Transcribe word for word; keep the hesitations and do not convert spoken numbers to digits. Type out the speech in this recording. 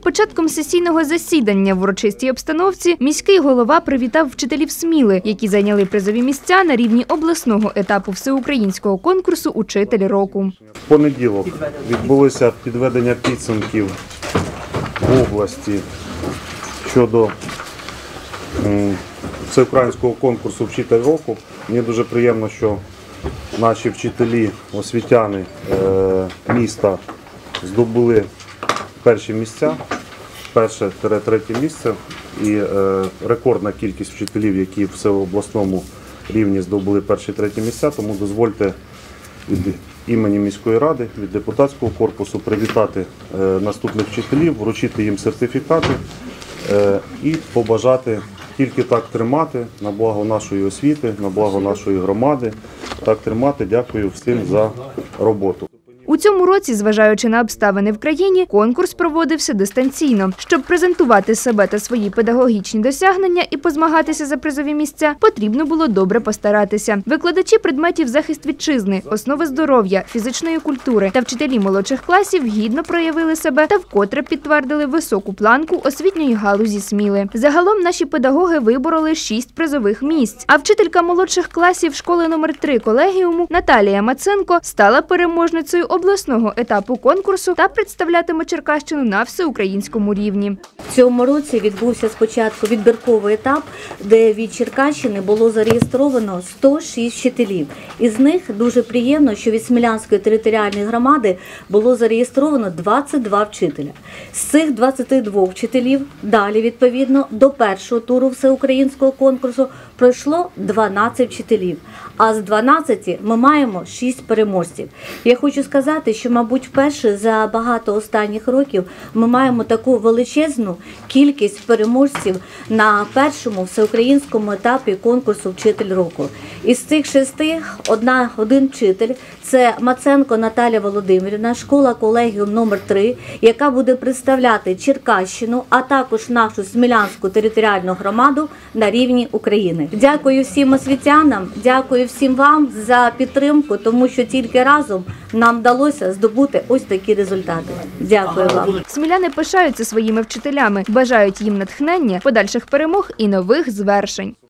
початком сесійного засідання в урочистій обстановці міський голова привітав вчителів Сміли, які зайняли призові місця на рівні обласного етапу всеукраїнського конкурсу «Учитель року». В понеділок відбулося підведення підсумків в області щодо всеукраїнського конкурсу «Вчитель року». Мені дуже приємно, що наші вчителі, освітяни міста здобули перші місця, перше-третє місце, і рекордна кількість вчителів, які в всеобласному рівні здобули перші-треті місця. Тому дозвольте від імені міської ради, від депутатського корпусу привітати наступних вчителів, вручити їм сертифікати і побажати тільки так тримати на благо нашої освіти, на благо нашої громади. Так тримати. Дякую всім за роботу. У цьому році, зважаючи на обставини в країні, конкурс проводився дистанційно. Щоб презентувати себе та свої педагогічні досягнення і позмагатися за призові місця, потрібно було добре постаратися. Викладачі предметів захист вітчизни, основи здоров'я, фізичної культури та вчителі молодших класів гідно проявили себе та вкотре підтвердили високу планку освітньої галузі Сміли. Загалом наші педагоги вибороли шість призових місць, а вчителька молодших класів школи номер три колегіуму Наталія Маценко стала переможницею обласного етапу конкурсу та представлятиме Черкащину на всеукраїнському рівні. В цьому році відбувся спочатку відбірковий етап, де від Черкащини було зареєстровано сто шість вчителів. Із них дуже приємно, що від Смілянської територіальної громади було зареєстровано двадцять два вчителя. З цих двадцяти двох вчителів далі, відповідно, до першого туру всеукраїнського конкурсу пройшло дванадцять вчителів, а з дванадцяти ми маємо шість переможців. Я хочу сказати, що, мабуть, вперше за багато останніх років ми маємо таку величезну кількість переможців на першому всеукраїнському етапі конкурсу «Вчитель року». Із цих шести одна, один вчитель – це Маценко Наталія Володимирівна, школа колегіум номер три, яка буде представляти Черкащину, а також нашу Смілянську територіальну громаду на рівні України. Дякую всім освітянам, дякую всім вам за підтримку, тому що тільки разом нам вдалося здобути ось такі результати. Дякую вам. Сміляни пишаються своїми вчителями, бажають їм натхнення, подальших перемог і нових звершень.